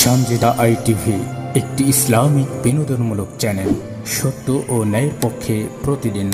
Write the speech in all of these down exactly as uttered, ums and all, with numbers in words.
Sanjida ITV একটি Islamic বিনোদনমূলক channel, সত্য ও ন্যায়ের পক্ষে প্রতিদিন।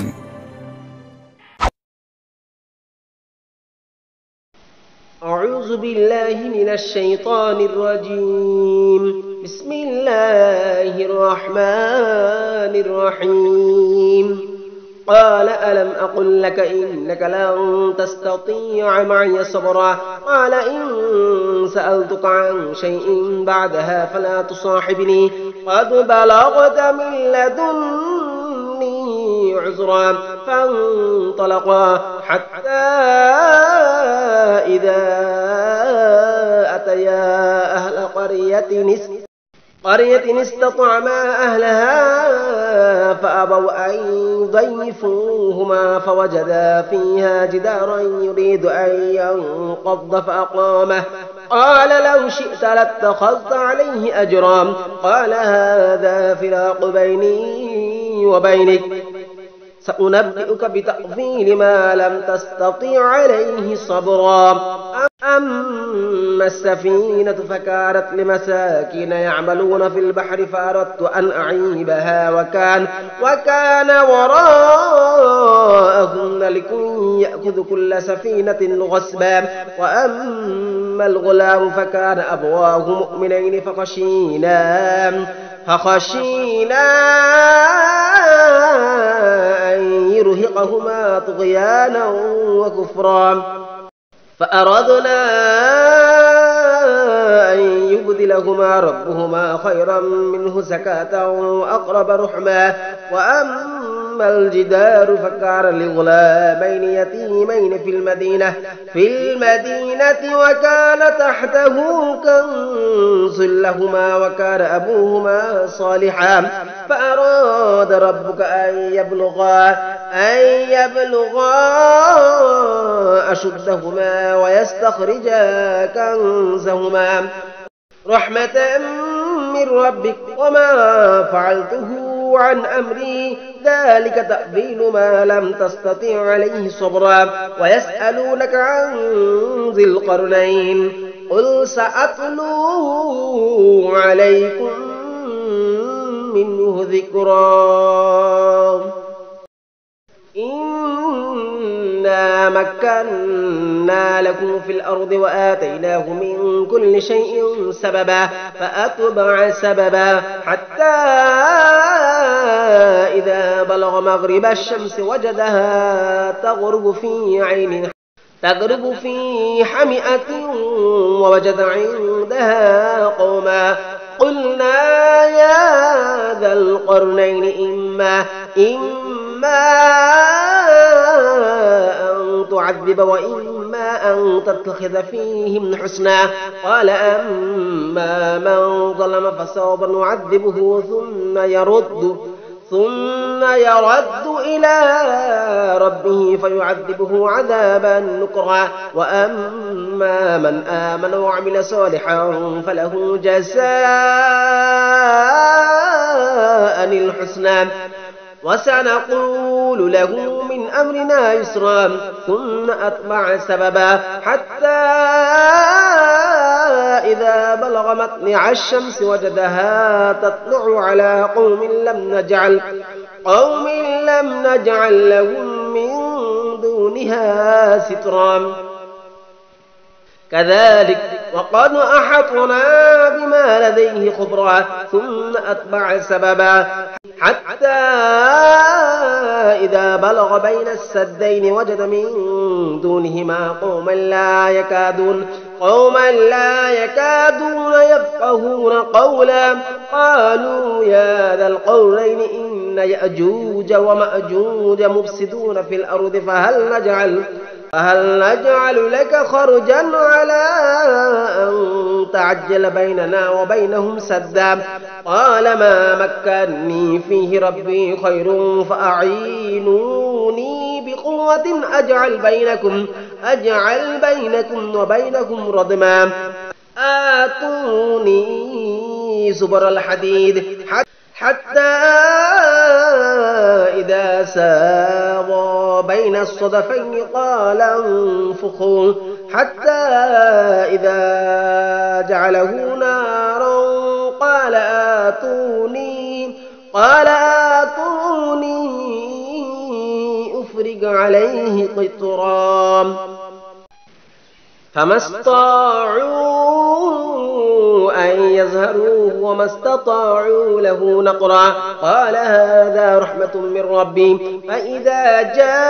أعوذ بالله من الشيطان الرجيم. بسم الله الرحمن الرحيم. قال ألم أقل لك إنك لن تستطيع معي صبرا قال إن سألتك عن شيء بعدها فلا تصاحبني قد بلغت من لدني عذرا فانطلقا حتى إذا أتيا أهل قرية قرية استطعما أهلها فأبوا أن يضيفوهما فوجدا فيها جدارا يريد أن ينقض فأقامه قال لو شئت لاتخذت عليه أجرا قال هذا فراق بيني وبينك سأنبئك بتأويل ما لم تستطع عليه صبرا أما السفينة فكانت لمساكين يعملون في البحر فأردت أن أعيبها وكان وكان وراءهم ملك يأخذ كل سفينة غصبا وأما الغلام فكان أبواه مؤمنين فخشينا فخشينا أن يرهقهما طغيانا وكفرا فأردنا أن يبدلهما ربهما خيرا منه زكاة وأقرب رحما وأما الجدار فكان لغلامين يتيمين في المدينة في المدينة وكان تحته كنز لهما وكان أبوهما صالحا فأراد ربك أن يبلغا أن يبلغا أشدهما ويستخرجا كنزهما رحمة من ربك وما فعلته عن أمري ذلك تأويل ما لم تستطع عليه صبرا ويسألونك عن ذي القرنين قل سأتلو عليكم منه ذكرا إنا مكنا لكم في الأرض وآتيناه من كل شيء سببا فأتبع سببا حتى إذا بلغ مغرب الشمس وجدها تغرب في عين تغرب في حمئة ووجد عندها قوما قلنا يا ذا القرنين إما إما أن تعذب وإما أن تتخذ فيهم حسنا قال أما من ظلم فسوف نعذبه ثم يرد ثم يرد إلى ربه فيعذبه عذابا نكرا وأما من آمن وعمل صالحا فله جزاء الحسنى وسنقول له من أمرنا يسرا ثم أتبع سببا حتى إذا بلغ مطلع الشمس وجدها تطلع على قوم لم نجعل قوم لم نجعل لهم من دونها سترا كذلك وقد أحطنا بما لديه خبرا ثم أتبع سببا حتى إذا بلغ بين السدين وجد من دونهما قوما لا يكادون قوما لا يكادون يفقهون قولا قالوا يا ذا القرنين إن يأجوج ومأجوج مفسدون في الأرض فهل نجعل فهل نجعل لك خرجا على أن تعجل بيننا وبينهم سدا قال ما مكنني فيه ربي خير فأعينوني بقوة أجعل بينكم أجعل بينكم وبينهم ردما آتوني زبر الحديد حتى إذا ساوى بين الصدفين قال انفخوا حتى إذا جعله نارا قال آتوني قال آتوني أفرغ عليه قطرا فما استطاعوا أن يظهروه وما استطاعوا له نقرا قال هذا رحمة من ربي فإذا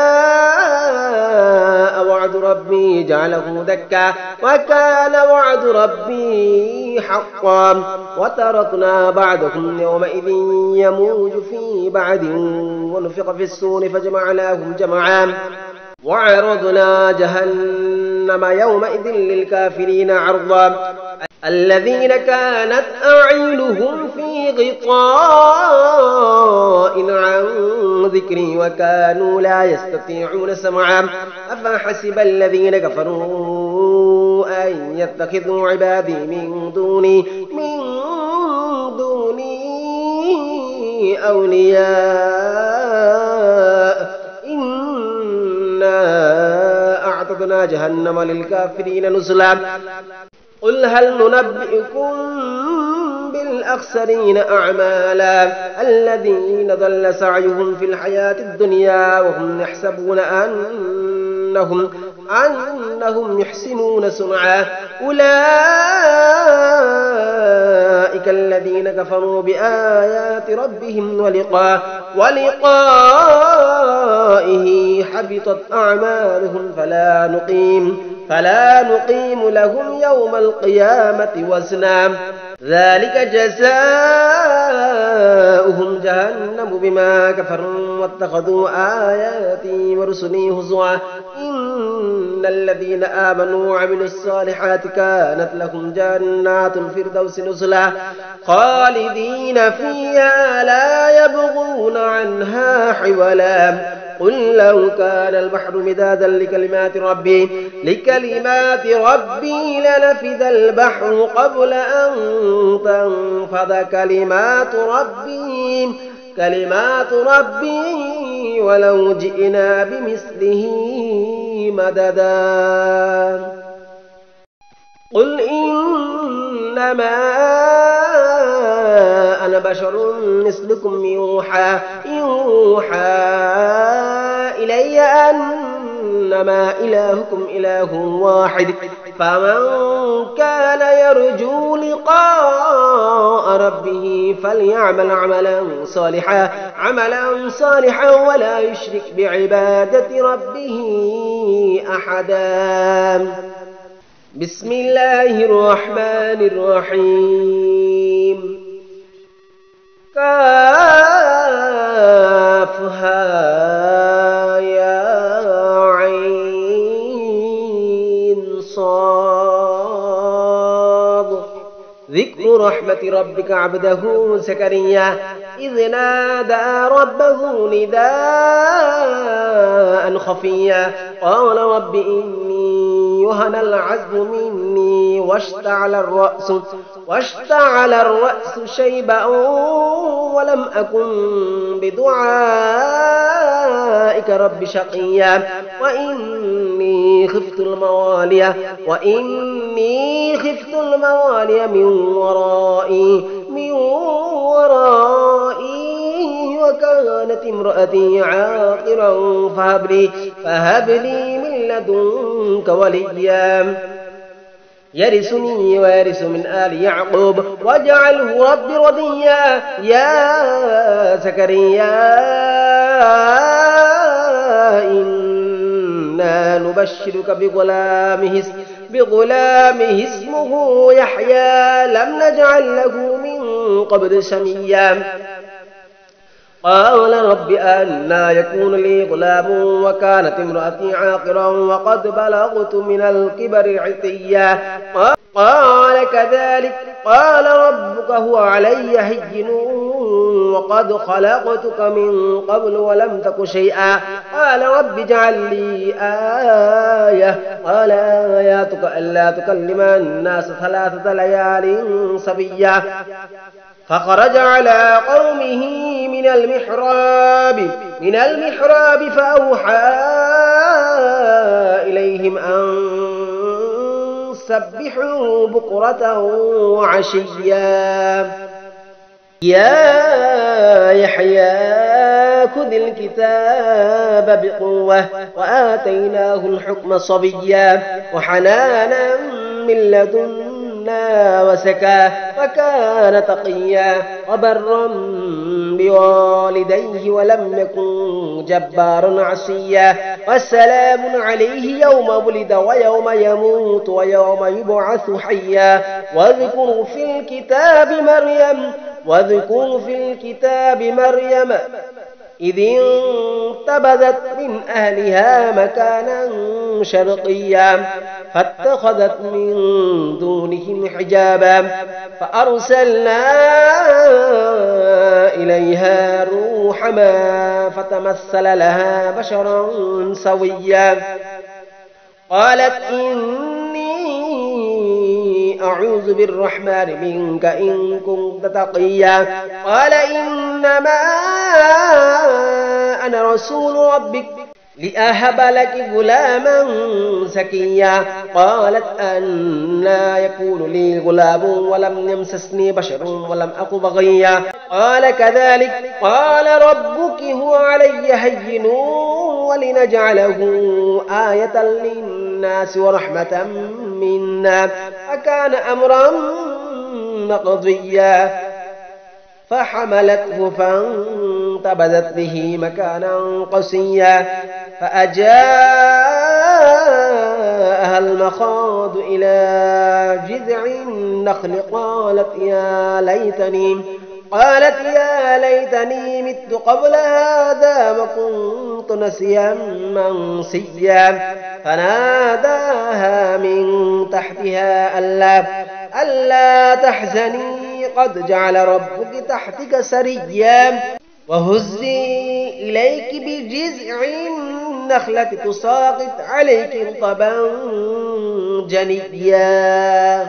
جاء وعد ربي جعله دكا وكان وعد ربي حقا وتركنا بعضهم يومئذ يموج في بعد ونفخ في الصور فجمعناهم جمعا وعرضنا جهنم يومئذ للكافرين عرضا الذين كانت أعينهم في غطاء عن ذكري وكانوا لا يستطيعون سمعا أفحسب الذين كفروا أن يتخذوا عبادي من دوني من دوني أولياء أعتدنا جهنم للكافرين نزلا قل هل ننبئكم بالأخسرين أعمالا الذين ضل سعيهم في الحياة الدنيا وهم يحسبون أنهم أنهم يحسنون صنعا أولئك الذين كفروا بآيات ربهم ولقاء ولقائه حبطت أعمالهم فلا نقيم فلا نقيم لهم يوم القيامة وزنا ذلك جزاؤهم جهنم بما كفروا واتخذوا آياتي ورسلي هزوا إن الذين آمنوا وعملوا الصالحات كانت لهم جنات الفردوس نزلا خالدين فيها لا يبغون عنها حولا قل لو كان البحر مدادا لكلمات ربي لكلمات ربي لنفد البحر قبل أن تنفذ كلمات ربي كلمات ربي ولو جئنا بمثله مددا قل إنما أنا بشر مثلكم يوحى يوحى إلي أنما إلهكم إله واحد فمن كان يرجو لقاء ربه فليعمل عملا صالحا عملا صالحا ولا يشرك بعبادة ربه أحدا بسم الله الرحمن الرحيم كافها يا عين صاد ذكر رحمة ربك عبده زكريا إذ نادى ربه نداء خفيا قال رب إني يهن العزم مني واشتعل الرأس واشتعل الرأس شيبا ولم أكن بدعائك رب شقيا وإني خفت الموالي وإني خفت الموالي من ورائي من ورائي وكانت امرأتي عاقرا فهب لي فهب لي من لدنك وليا يرثني ويرث من آل يعقوب واجعله ربي رضيا يا زكريا إنا نبشرك بغلامه بغلامه اسمه يحيى لم نجعل له من قبل سميا قال رب أنى يكون لي غلام وكانت امرأتي عاقرا وقد بلغت من الكبر عتيا قال كذلك قال ربك هو علي هين وقد خلقتك من قبل ولم تك شيئا قال رب اجعل لي آية قال آياتك ألا تكلم الناس ثلاثة ليال سبيا فخرج على قومه من المحراب من المحراب فأوحى إليهم أن سبحوا بكرة وعشيا يا يحيى خذ الكتاب بقوة وآتيناه الحكم صبيا وحنانا من لدنا وزكاة وكان تقيا وبرا بوالديه ولم يكن جبارا عصيا والسلام عليه يوم ولد ويوم يموت ويوم يبعث حيا واذكر في الكتاب مريم واذكر في الكتاب مريم إذ انتبذت من أهلها مكانا شرقيا فاتخذت من دونهم حجابا فأرسلنا إليها روحنا فتمثل لها بشرا سويا قالت إني أعوذ بالرحمن منك إن كنت تقيا قال إنما أنا رسول ربك لأهب لك غلاما زكيا قالت أنى يكون لي غلام ولم يمسسني بشر ولم أك بغيا قال كذلك قال ربك هو علي هين ولنجعله آية للناس ورحمة منا فكان أمرا مقضيا فحملته فانتبذت به مكانا قصيا فأجاءها المخاض إلى جذع النخل قالت يا ليتني قالت يا ليتني مت قبل هذا وكنت نسيا منسيا فناداها من تحتها ألا ألا تحزني قد جعل ربك تحتك سريا وهزي إليك بجذع النخلة تساقط عليك رطبا جنيا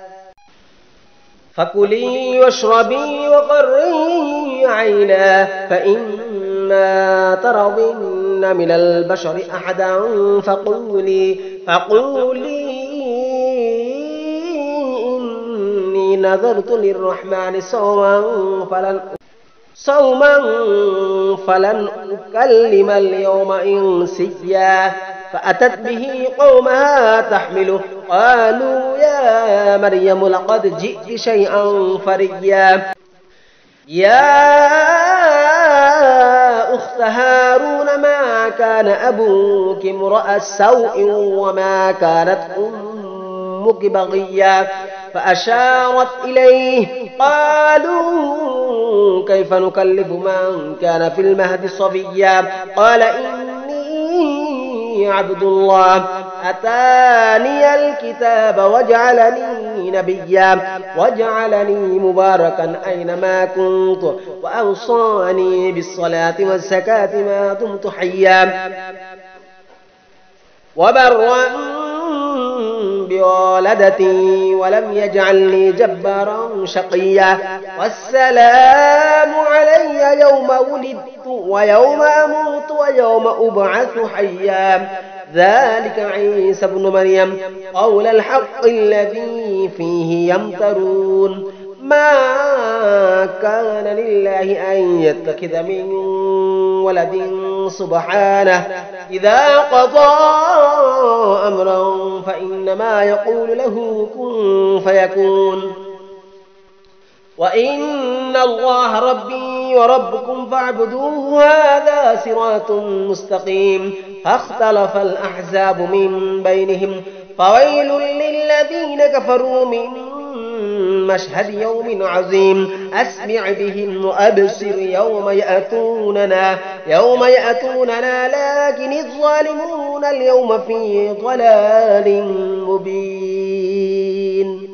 فكلي واشربي وقري عينا فإما ترضين من البشر أحدا فقولي فقولي إني نذرت للرحمن صوما فلن صوما فلن أكلم اليوم إنسيا فأتت به قومها تحمله قالوا يا مريم لقد جئت شيئا فريا يا أخت هارون ما كان أبوك امرأ سوء وما كانت أمك بغيا فأشارت إليه قالوا كيف نكلف من كان في المهد صبيا قال إني عبد الله أتاني الكتاب وجعلني نبيا وجعلني مباركا أينما كنت وأوصاني بالصلاة والزكاة ما دمت حيا وبرا بوالدتي ولم يجعلني جبارا شقيا والسلام علي يوم ولدت ويوم أموت ويوم أبعث حيا ذلك عيسى ابن مريم قول الحق الذي فيه يمترون ما كان لله أن يتخذ من ولد سبحانه إذا قضى أمرا فإنما يقول له كن فيكون وإن الله ربي وربكم فاعبدوه هذا صراط مستقيم فاختلف الأحزاب من بينهم فويل للذين كفروا من مشهد يوم عظيم أسمع بهم وأبصر يوم يأتوننا يوم يأتوننا لكن الظالمون اليوم في ضلال مبين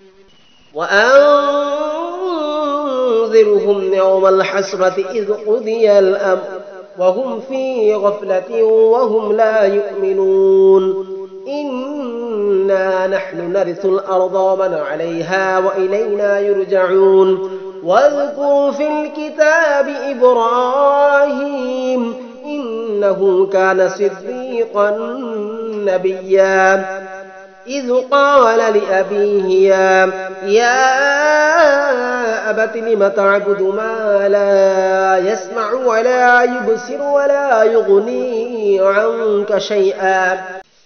وأنذرهم يوم الحسرة إذ قضي الأمر وهم في غفلة وهم لا يؤمنون إنا نحن نرث الأرض ومن عليها وإلينا يرجعون واذكر في الكتاب إبراهيم إنه كان صديقا نبيا إذ قال لأبيه يا, يا أبت لم تعبد ما لا يسمع ولا يبصر ولا يغني عنك شيئا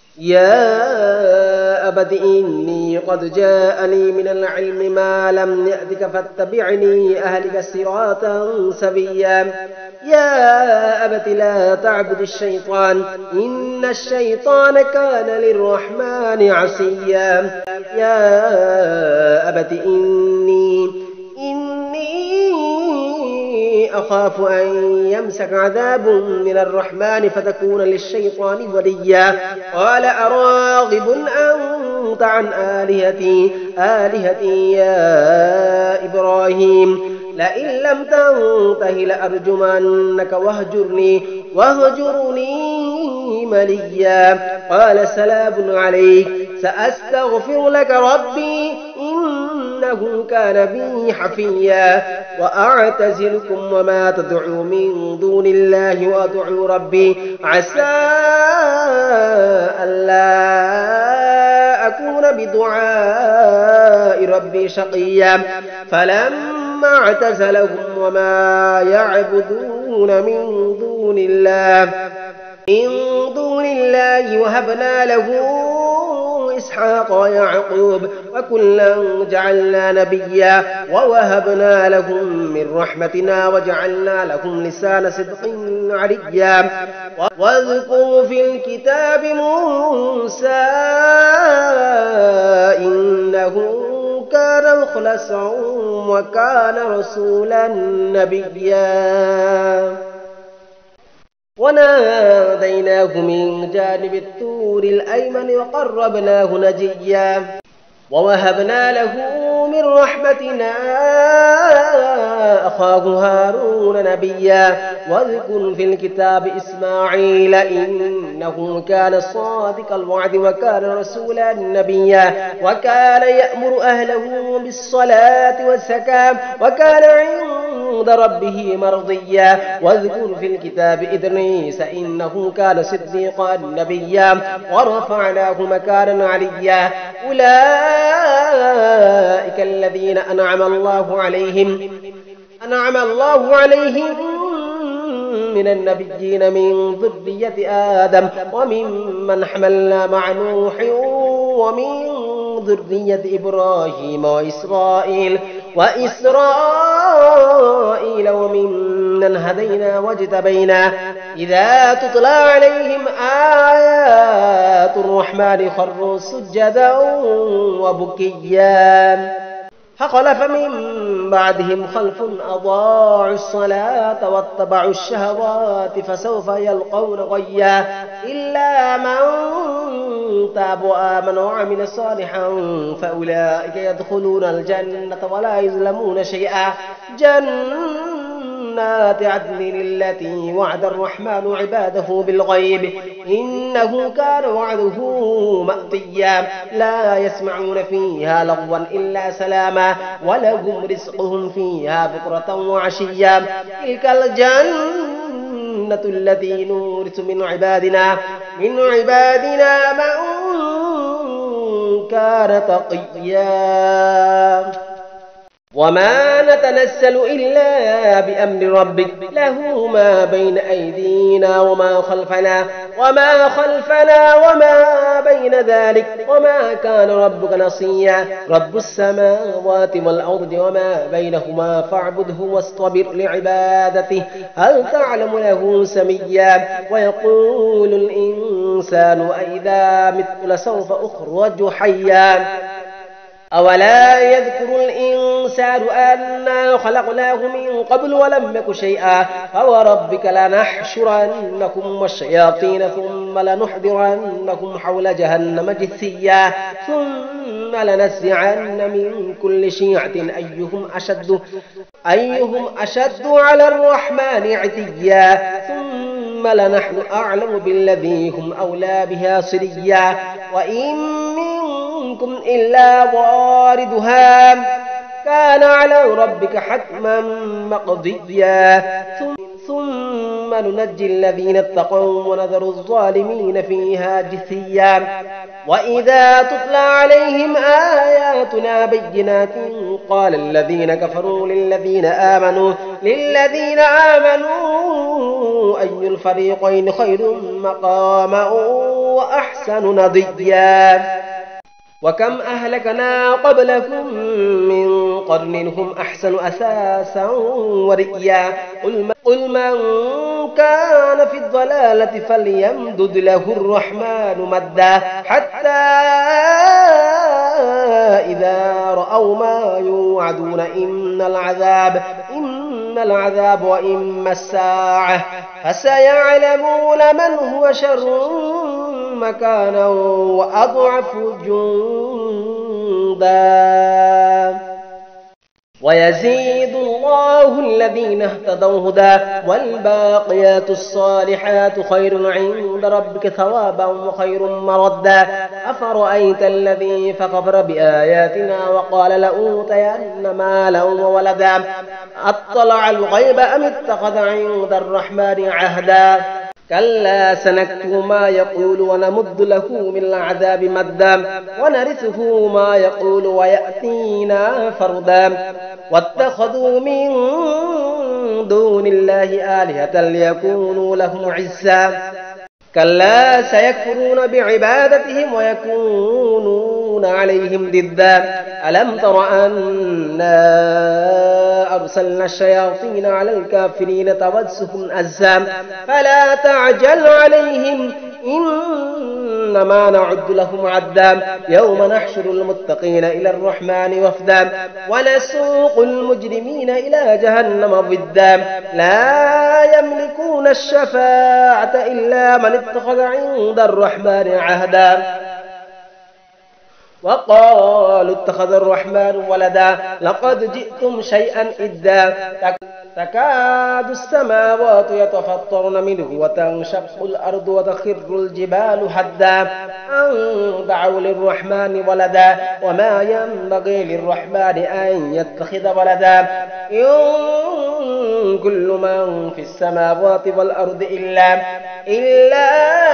يا أبت إني قد جاءني من العلم ما لم يأتك فاتبعني أهلك صراطا سويا يا أبت لا تعبد الشيطان إن الشيطان كان للرحمن عصيا يا أبت إني إني أخاف أن يمسك عذاب من الرحمن فتكون للشيطان وليا قال أراغب أنت عن آلهتي آلهتي يا إبراهيم لئن لم تنته لأرجمنك واهجرني واهجرني مليا قال سلام عليك سأستغفر لك ربي إنه كان بي حفيا وأعتزلكم وما تدعو من دون الله وأدعو ربي عسى ألا أكون بدعاء ربي شقيا فلما اعتزلهم وما يعبدون من دون الله من دون الله وهبنا له إسحاق ويعقوب وكلا جعلنا نبيا ووهبنا لهم من رحمتنا وجعلنا لهم لسان صدق عليا واذكروا في الكتاب موسى إنه كان مخلصا وكان رسولا نبيا وناديناه من جانب الطور الأيمن وقربناه نجيا ووهبنا له من رحمتنا أخاه هارون نبيا واذكر في الكتاب إسماعيل إنه كان صادق الوعد وكان رسولا نبيا وكان يأمر أهله بالصلاة والزكاة وكان عند ربه مرضيا واذكر في الكتاب إدريس إنه كان صديقا نبيا ورفعناه مكانا عليا أولئك الذين أنعم الله عليهم أنعم الله عليهم من النبيين من ذرية آدم وممن حملنا مع نوح ومن ذرية إبراهيم وإسرائيل وإسرائيل وممن هدينا واجتبينا إذا تتلى عليهم آيات الرحمن خروا سجدا وبكيا فخلف من بعدهم خلف أضاعوا الصلاة واتبعوا الشهوات فسوف يلقون غيا إلا من تاب وآمن وعمل صالحا فأولئك يدخلون الجنة ولا يظلمون شيئا جنات عدن التي وعد الرحمن عباده بالغيب إنه كان وعده مأتيا لا يسمعون فيها لغوا إلا سلاما ولهم رزقهم فيها بكرة وعشيا تلك الجنة التي نورث من عبادنا من عبادنا من كان تقيا وما نتنزل إلا بأمر ربك له ما بين أيدينا وما خلفنا وما خلفنا وما بين ذلك وما كان ربك نسيا رب السماوات والأرض وما بينهما فاعبده واصطبر لعبادته هل تعلم له سميا ويقول الإنسان أإذا مت لسوف أخرج حيا أولا يذكر الإنسان أنا خلقناه من قبل ولم يك شيئا فوربك لنحشرنكم والشياطين ثم لنحضرنكم حول جهنم جثيا ثم لنزعن من كل شيعة أيهم أشد أيهم أشد على الرحمن عتيا ثم لنحن أعلم بالذي هم أولى بها صليا وإن منكم إلا واردها كان على ربك حتما مقضيا ثم ننجي الذين اتقوا ونذر الظالمين فيها جثيا وإذا تتلى عليهم آياتنا بينات قال الذين كفروا للذين آمنوا للذين آمنوا أي الفريقين خير مقاما وأحسن نضيا وكم أهلكنا قبلكم من قرن هم أحسن أثاثا ورئيا قل من كان في الضلالة فليمدد له الرحمن مدا حتى إذا رأوا ما يوعدون إن العذاب إن العذاب وإما الساعة فسيعلمون من هو شر مكانا وأضعف جندا ويزيد الله الذين اهتدوا هدى والباقيات الصالحات خير عند ربك ثوابا وخير مردا أفرأيت الذي فكفر بآياتنا وقال لأوتين مالا وولدا أطلع الغيب أم اتخذ عند الرحمن عهدا كلا سنكتب ما يقول ونمد له من العذاب مدا ونرثه ما يقول ويأتينا فردا واتخذوا من دون الله آلهة ليكونوا لهم عزا كلا سيكفرون بعبادتهم ويكونون عليهم ضدا ألم تر أنا أرسلنا الشياطين على الكافرين تودسهم أزا فلا تعجل عليهم إنما نعد لهم عدا يوم نحشر المتقين إلى الرحمن وفدا ونسوق المجرمين إلى جهنم ضدا لا يملكون الشفاعة إلا من اتخذ عند الرحمن عهدا وقالوا اتخذ الرحمن ولدا لقد جئتم شيئا إدا تكاد السماوات يتفطرن منه وتنشق الأرض وتخر الجبال هدا أن دعوا للرحمن ولدا وما ينبغي للرحمن أن يتخذ ولدا إن كل من في السماوات والأرض إلا إلا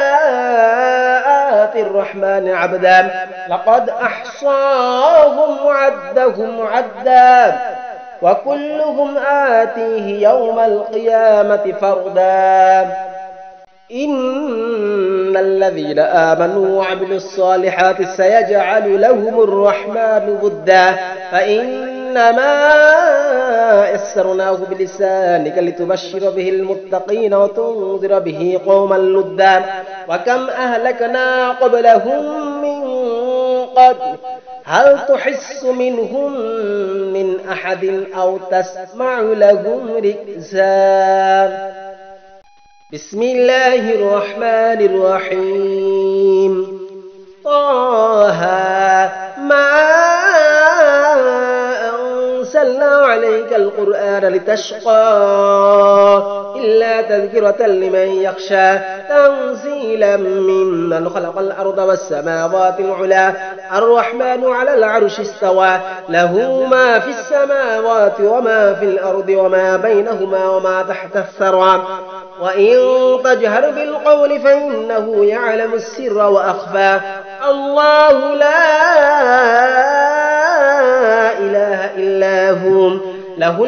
آتي الرحمن عبدا لقد أحصاهم وعدهم عدا وكلهم آتيه يوم القيامة فردا إن الذين آمنوا وعملوا الصالحات سيجعل لهم الرحمن ودا فإنما يسرناه بلسانك لتبشر به المتقين وتنذر به قوما لدا وكم أهلكنا قبلهم من قبل هل تحس منهم من أحد أو تسمع لهم ركزا بسم الله الرحمن الرحيم طه ما أنزلنا عليك القرآن لتشقى إلا تذكرة لمن يخشى تنزيلا ممن خلق الأرض والسماوات العلى الرحمن على العرش استوى له ما في السماوات وما في الأرض وما بينهما وما تحت الثرى وإن تجهر بالقول فإنه يعلم السر وأخفى الله لا إله إلا هو له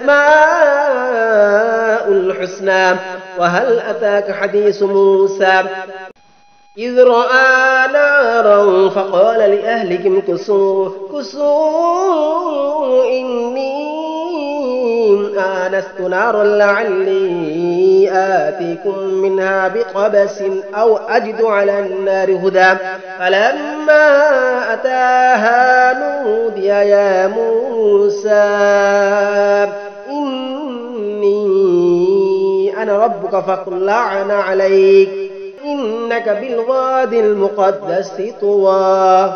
الأسماء الحسنى وهل أتاك حديث موسى إذ رأى نارا فقال لأهلكم كسوا كسوا إني آنست نارا لعلي آتيكم منها بقبس أو أجد على النار هدى فلما أتاها نودي يا موسى إني أنا ربك فاخلع عليك إنك بالوادي المقدس طوى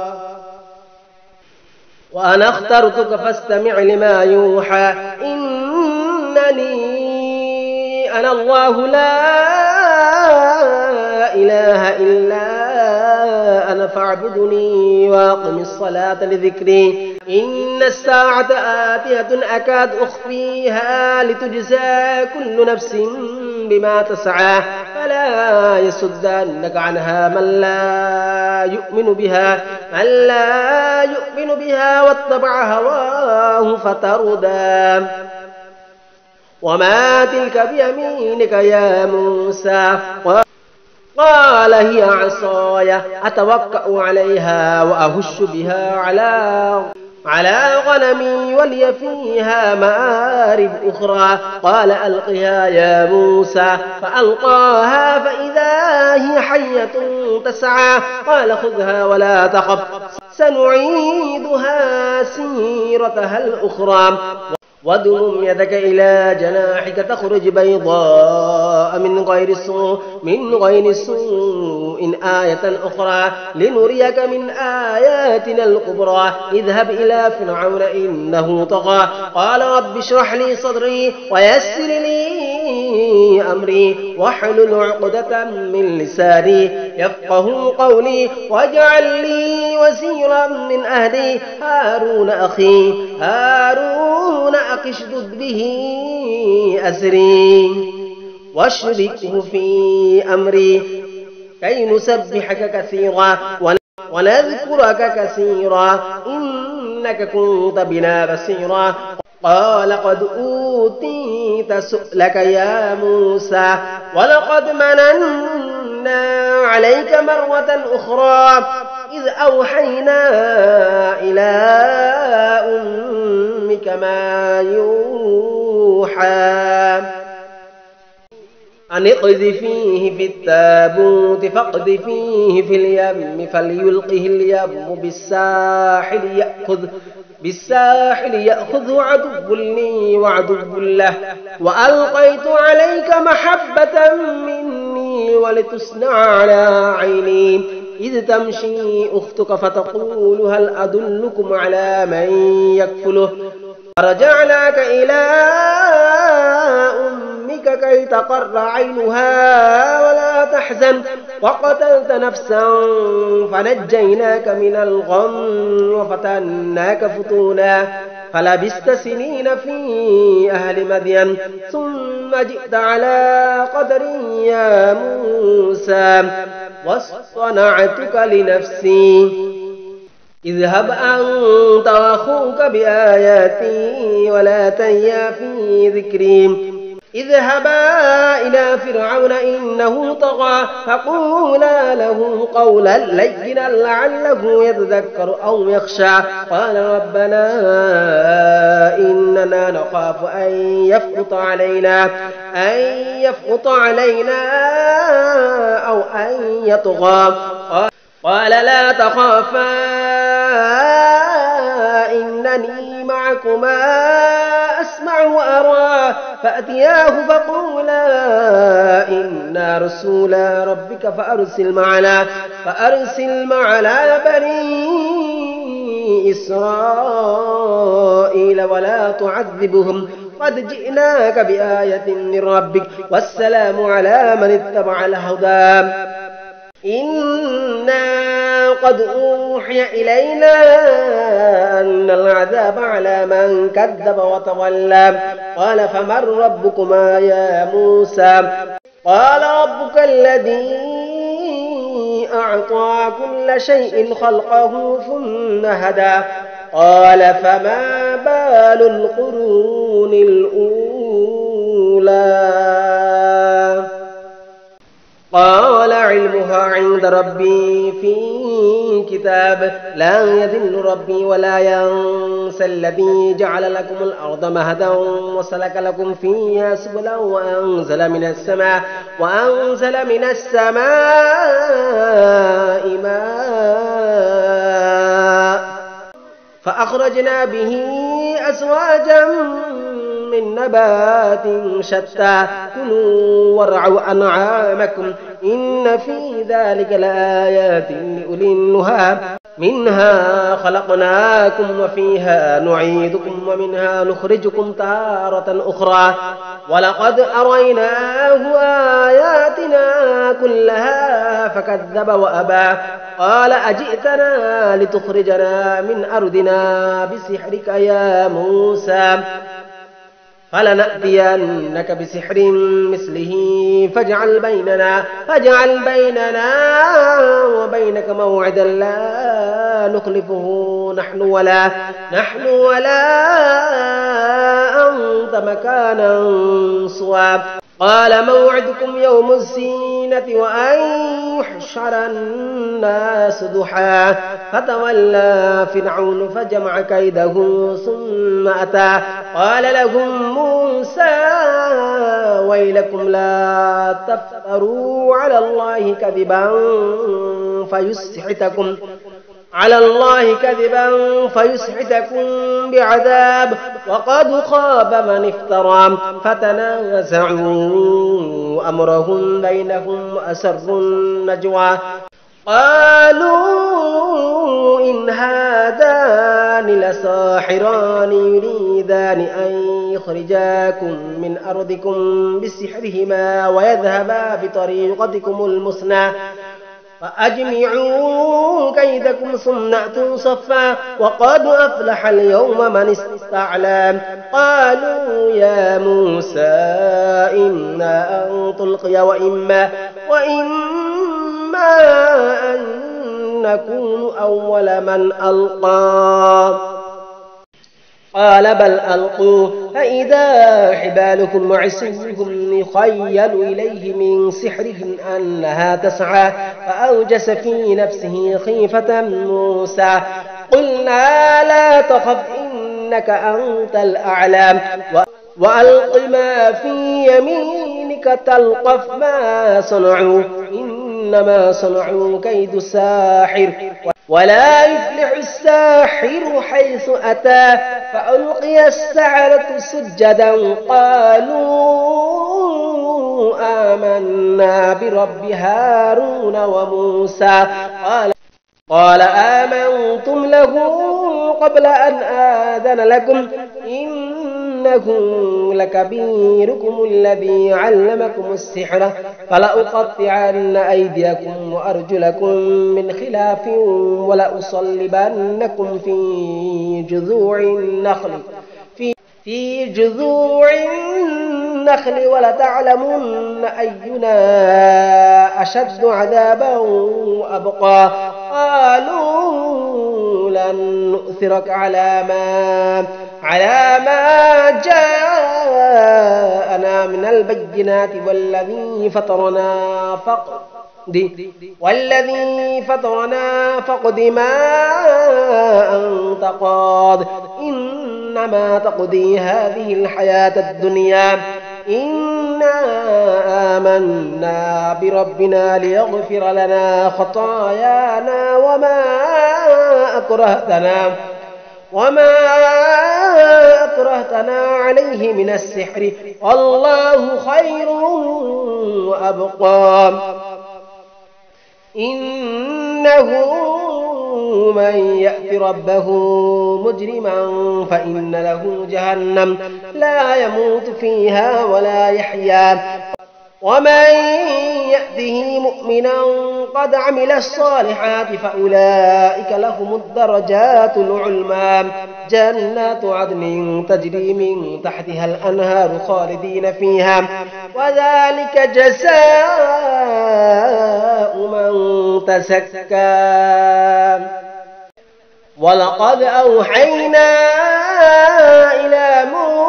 وأنا اخترتك فاستمع لما يوحى إنني أنا الله لا إله إلا أنا فاعبدني واقم الصلاة لذكري إن الساعة آتية أكاد أخفيها لتجزى كل نفس بما تسعى فلا يصدنك عنها من لا يؤمن بها من لا يؤمن بها واتبع هواه فتردى وما تلك بيمينك يا موسى قال هي عصاي أتوكأ عليها وأهش بها على على غنمي ولي فيها مآرب أخرى قال ألقها يا موسى فألقاها فإذا هي حية تسعى قال خذها ولا تخف سنعيدها سيرتها الأخرى واضمم يدك إلى جناحك تخرج بيضاء من غير سوء من غير سوء آية أخرى لنريك من آياتنا الكبرى اذهب إلى فرعون إنه طغى قال رب اشرح لي صدري ويسر لي أمري واحلل عقدة من لساني يفقه قولي واجعل لي وزيرا من أهلي هارون أخي هارون أقشدد به أزري واشركه في أمري كي نسبحك كثيرا ونذكرك كثيرا إنك كنت بنا بصيرا قال قد أوتيت سؤلك يا موسى ولقد مننا عليك مرة أخرى إذ أوحينا إلى أمك ما يوحى أن اقذفيه في التابوت فاقذفيه في اليم فليلقه اليم بالساحل يأخذ بالساحل يأخذ عدو لي وعدو له وألقيت عليك محبة مني ولتصنع على عيني إذ تمشي أختك فتقول هل أدلكم على من يكفله فرجعناك إلى أمك كي تقر عينها ولا تحزن وقتلت نفسا فنجيناك من الغم وفتناك فتونا فلبست سنين في أهل مدين ثم جئت على قدر يا موسى واصطنعتك لنفسي اذهب أنت وأخوك بآياتي ولا تنيا في ذكري اذهبا إلى فرعون إنه طغى فقولا له قولا لينا لعله يتذكر أو يخشى قال ربنا إننا نخاف أن يفرط علينا أن يفرط علينا أو أن يطغى قال لا تخافا إنني معكما أسمع وأرى فأتياه فقولا إنا رسولا ربك فأرسل معنا فأرسل معنا بني إسرائيل ولا تعذبهم قد جئناك بآية من ربك والسلام على من اتبع الهدى إنا قد أوحي إلينا أن العذاب على من كذب وتولى قال فمن ربكما يا موسى قال ربك الذي أعطى كل شيء خلقه ثم هدى قال فما بال القرون الأولى قال علمها عند ربي في كتاب لا يذل ربي ولا ينسى الذي جعل لكم الأرض مهدا وسلك لكم فيها سبلا وأنزل من السماء وأنزل من السماء ماء فأخرجنا به أزواجا من نبات شتى كلوا وارعوا أنعامكم إن في ذلك لآيات لأولي النهى منها خلقناكم وفيها نعيدكم ومنها نخرجكم تارة أخرى ولقد أريناه آياتنا كلها فكذب وأبى قال أجئتنا لتخرجنا من أرضنا بسحرك يا موسى فلنأتينك بسحر مثله فاجعل بيننا فاجعل بيننا وبينك موعدا لا نخلفه نحن ولا نحن ولا أنت مكانا سوى. قال موعدكم يوم الزينة وأن يحشر الناس ضحى فتولى فرعون فجمع كيده ثم أتى قال لهم موسى ويلكم لا تفتروا على الله كذبا فيسحتكم على الله كذبا فيسحتكم بعذاب وقد خاب من افترى. فتنازعوا أمرهم بينهم وأسروا النجوى قالوا إن هذان لساحران يريدان أن يخرجاكم من أرضكم بسحرهما ويذهبا بطريقتكم المثنى فأجمعوا كيدكم ثم أتوا صفا وقد أفلح اليوم من استعلى. قالوا يا موسى إما أن تلقي وإما وإما أن نكون أول من ألقى قال بل ألقوا فإذا حبالكم وعصيهم يخيل إليه من سحرهم أنها تسعى فأوجس في نفسه خيفة موسى قلنا لا تخف إنك أنت الأعلى وألق ما في يمينك تلقف ما صنعوا إنما صنعوا كيد ساحر ولا يفلح الساحر حيث أتى. فألقي السحرة سجدا قالوا آمنا برب هارون وموسى قال قال آمنتم له قبل أن آذن لكم إنه لكبيركم الذي علمكم السحر فلأقطعن أيديكم وأرجلكم من خلاف ولأصلبنكم في جذوع النخل في, في جذوع النخل ولتعلمن أينا أشد عذابا وأبقى. قالوا لن نؤثرك على ما على ما جاءنا من البينات والذي فطرنا فقد والذي فطرنا فقد ما أنت قاض إنما تقضي هذه الحياة الدنيا إنا آمنا بربنا ليغفر لنا خطايانا وما أكرهتنا وما أكرهتنا عليه من السحر والله خير وأبقى. إنه من يأت ربه مجرما فإن له جهنم لا يموت فيها ولا يحيا ومن يأته مؤمنا قد عمل الصالحات فأولئك لهم الدرجات العلمى جنات عدن تجري من تحتها الأنهار خالدين فيها وذلك جزاء من تزكى. ولقد أوحينا إلى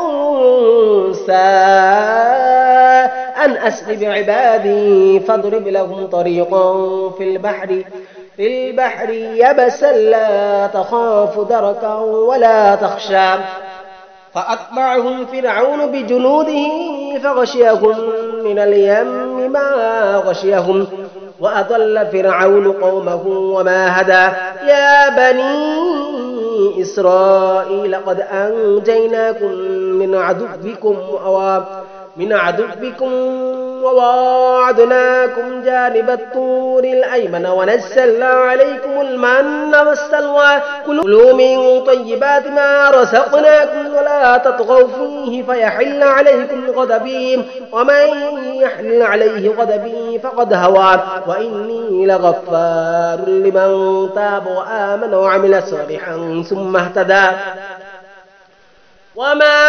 موسى أن أسر بعبادي فاضرب لهم طريقا في البحر في البحر يبسا لا تخاف دركا ولا تخشى. فأتبعهم فرعون بجنوده فغشيهم من اليم ما غشيهم وأضل فرعون قومه وما هدى. يا بني إسرائيل قد أنجيناكم من عدوكم من عدوكم وواعدناكم جانب الطور الأيمن ونزلنا عليكم المن والسلوى كلوا من طيبات ما رزقناكم ولا تطغوا فيه فيحل عليكم غضبي ومن يحل عليه غضبي فقد هوى وإني لغفار لمن تاب وآمن وعمل صالحا ثم اهتدى. وما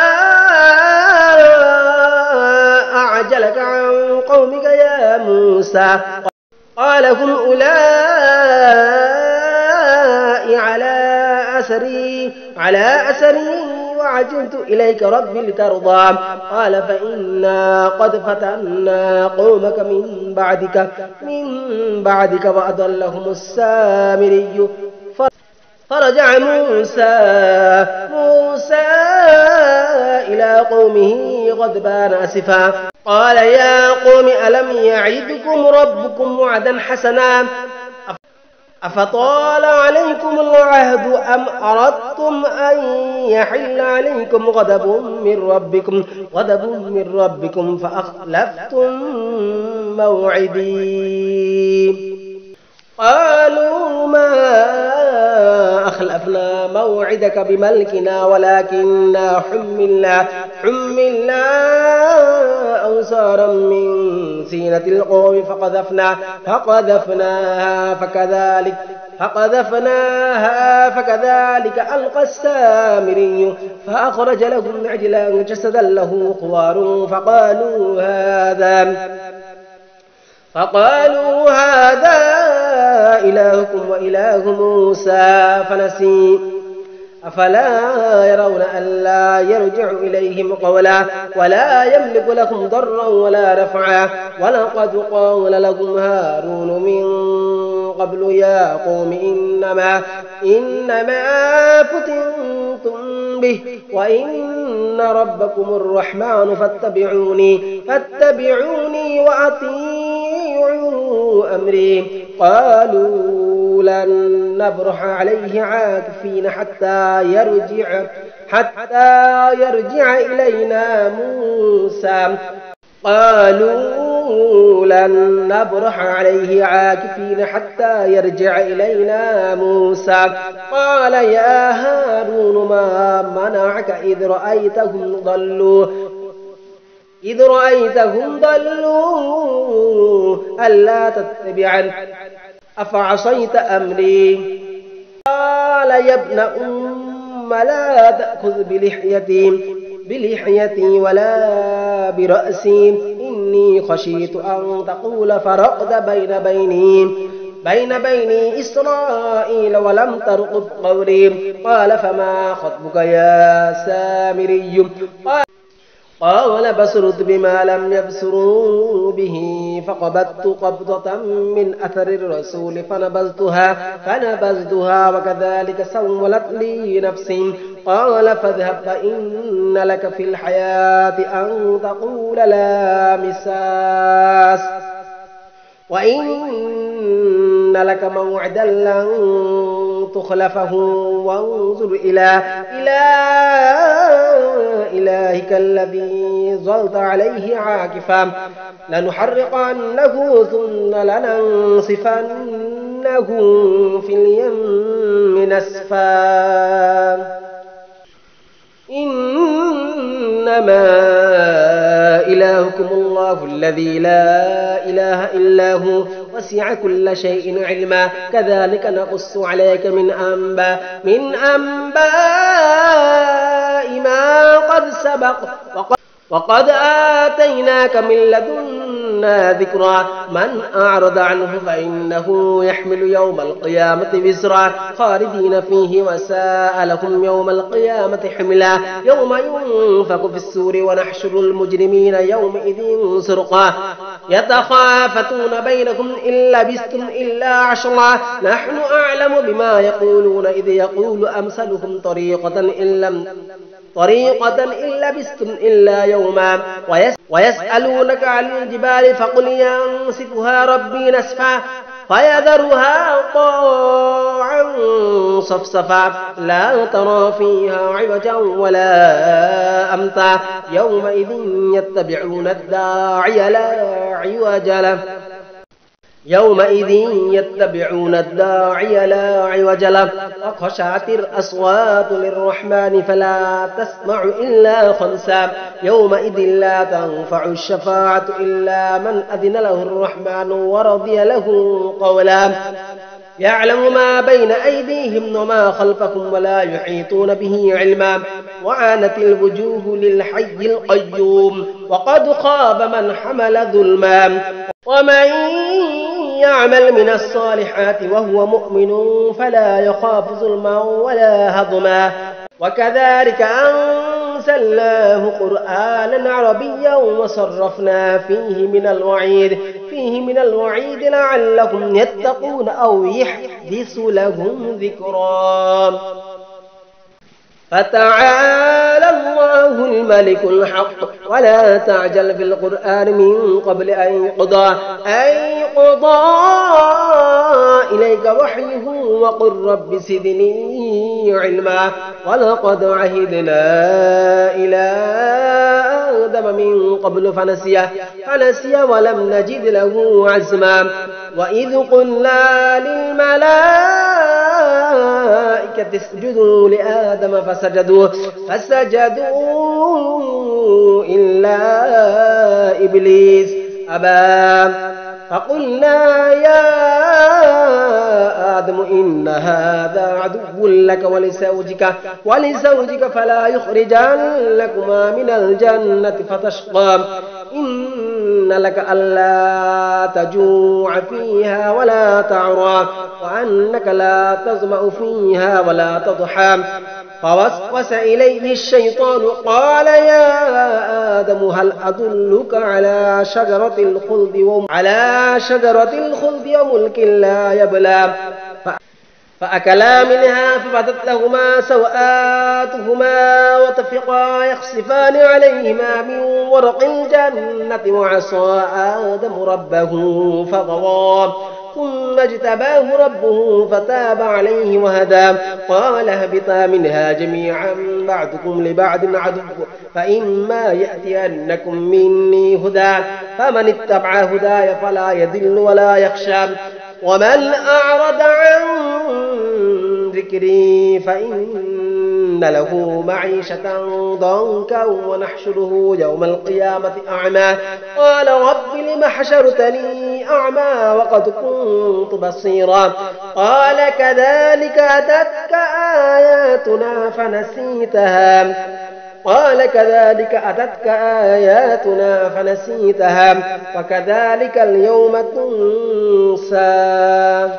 أعجلك عن قومك يا موسى قال هم أولئك على أثري على أثري وعجلت إليك ربي لترضى قال فإنا قد فتنا قومك من بعدك من بعدك وأضلهم السامري فرجع موسى موسى إلى قومه غضبان أسفا قال يا قوم ألم يعدكم ربكم وعدا حسنا أفطال عليكم العهد أم أردتم أن يحل عليكم غضب من ربكم غضب من ربكم فأخلفتم موعدي قالوا ما أخلفنا موعدك بملكنا ولكننا حملنا حملنا أوزارا من زينة القوم فقذفنا فقذفناها فكذلك فقذفناها فكذلك ألقى السامري فأخرج لهم عجلا جسدا له خوار فقالوا هذا فقالوا هذا إلهكم وإله موسى فنسي أفلا يرون ألا يرجع إليهم قولا ولا يملك لهم ضرا ولا نفعا ولقد قال لهم هارون من قبل يا قوم إنما إنما فتنتم به وإن ربكم الرحمن فاتبعوني فاتبعوني وأطيعوا أمري قالوا لن نبرح عليه عاكفين حتى يرجع حتى يرجع إلينا موسى قالوا لن نبرح عليه عاكفين حتى يرجع إلينا موسى قال يا هارون ما منعك إذ رأيتهم ضلوا إذ رأيتهم ضلوا ألا تتبعن أفعصيت أمري قال يا ابن أم لا تأخذ بلحيتي بلحيتي ولا برأسي إني خشيت أن تقول فرقد بين بيني بين بيني إسرائيل ولم ترقب قولي قال فما خطبك يا سامري قال بصرت بما لم يبصروا به فقبضت قبضة من أثر الرسول فنبذتها فنبذتها وكذلك سولت لي نفسي قال فاذهب فإن لك في الحياة أن تقول لا مساس وإن لك موعدا لن تخلفه وانظر إلى إلى إلهك الذي ظلت عليه عاكفا لنحرقنه ثم لننصفنه في اليم نسفا إنما إلهكم الله الذي لا إله إلا هو وسع كل شيء علما كذلك نقص عليك من أنباء من أنباء ما قد سبق وقد, وقد آتيناك من لدنا ذكرا من أعرض عنه فإنه يحمل يوم القيامة وزرا خالدين فيه وساء لهم يوم القيامة حملا يوم ينفخ في السور ونحشر المجرمين يومئذ زرقا يتخافتون بينكم إن لبثتم إلا عشرا نحن أعلم بما يقولون إذ يقول أمثلهم طريقة إن لم طريقة إن لبثتم إلا يوما ويسألونك عن الجبال فقل ينسفها ربي نسفا فيذرها قاعا صفصفا لا ترى فيها عوجا ولا أمتا يومئذ يتبعون الداعي لا عوج له يومئذ يتبعون الداعي لا عوج له وخشعت الأصوات للرحمن فلا تسمع إلا خمسا يومئذ لا تنفع الشفاعة إلا من أذن له الرحمن ورضي له قولا يعلم ما بين أيديهم وما خلفكم ولا يحيطون به علما وعنت الوجوه للحي القيوم وقد خاب من حمل ظلما ومن يعمل من الصالحات وهو مؤمن فلا يخاف ظلما ولا هضما وكذلك أنزلناه قرآنا عربيا وصرفنا فيه من الوعيد فيه من الوعيد لعلهم يتقون أو يحدث لهم ذكرا فتعالى الله الملك الحق ولا تعجل بالقرآن من قبل أن يقضى أن يقضى إليك وحيه وقل رب زدني علما ولقد عهدنا إلى آدم من قبل فنسي فنسي ولم نجد له عزما وإذ قلنا للملائكة اسجدوا لآدم فسجدوا فسجدوا إلا إبليس أبى فقلنا يا آدم إن هذا عدو لك ولزوجك ولزوجك فلا يخرجنكما من الجنة فتشقى إن لك ألا تجوع فيها ولا تعرى وأنك لا تظمأ فيها ولا تضحى فوسوس إليه الشيطان قال يا آدم هل أدلك على شجرة الخلد على شجرة الخلد وملك لا يبلى فأكلا منها فبدت لهما سوآتهما وطفقا يخصفان عليهما من ورق الجنة وعصى آدم ربه فغوى ثم اجتباه ربه فتاب عليه وهدى قال اهبطا منها جميعا بعضكم لبعض عدو فإما يأتينكم مني هدى فمن اتبع هداي فلا يضل ولا يخشى ومن أعرض عن ذكري فإن له معيشة ضنكا ونحشره يوم القيامة أعمى قال رب لم حشرتني أعمى وقد كنت بصيرا قال كذلك أتتك آياتنا فنسيتها قال كذلك أتتك آياتنا فنسيتها وكذلك اليوم تنسى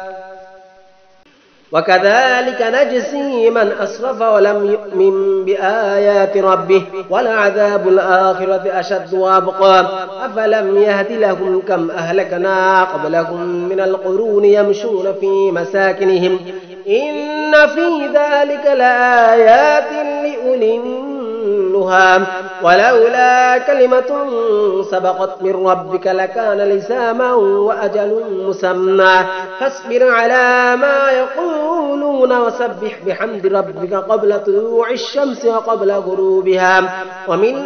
وكذلك نجزي من أسرف ولم يؤمن بآيات ربه ولعذاب الآخرة أشد وأبقى أفلم يهد لهم كم أهلكنا قبلهم من القرون يمشون في مساكنهم إن في ذلك لآيات لأولي النهى ولولا كلمة سبقت من ربك لكان لزاما وأجل مسمى فاصبر على ما يقولون وسبح بحمد ربك قبل طلوع الشمس وقبل غروبها ومن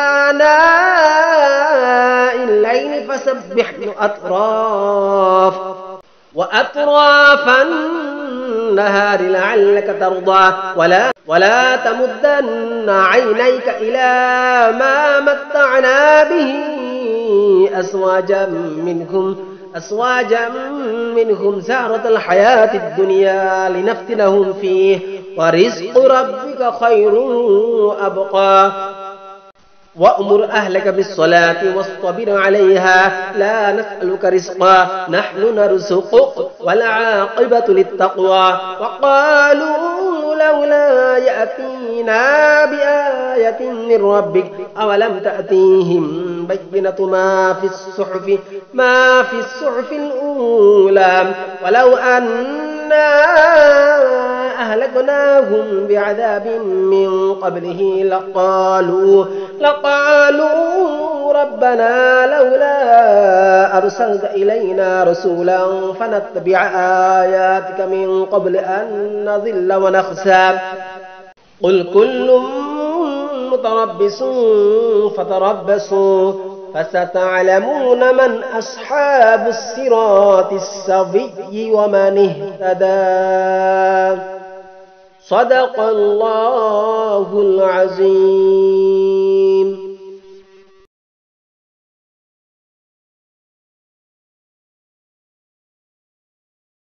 آناء الليل فسبح أطراف وأطراف النهار لعلك ترضى ولا ولا تمدن عينيك إلى ما متعنا به أزواجا منهم أزواجا منهم زهرة الحياة الدنيا لنفتنهم فيه ورزق ربك خير وأبقى وأمر أهلك بالصلاة واصطبر عليها لا نسألك رزقا نحن نرزقك والعاقبة للتقوى وقالوا لولا يأتينا بآية من ربك أولم تأتيهم بينة ما في الصحف ما في الصحف الأولى ولو أنا أهلكناهم بعذاب من قبله لقالوا لقالوا ربنا لولا أرسلت إلينا رسولا فنتبع آياتك من قبل أن نضل ونخزى قل كل متربص فتربصوا فستعلمون من أصحاب الصراط السوي ومن اهتدى صدق الله العظيم.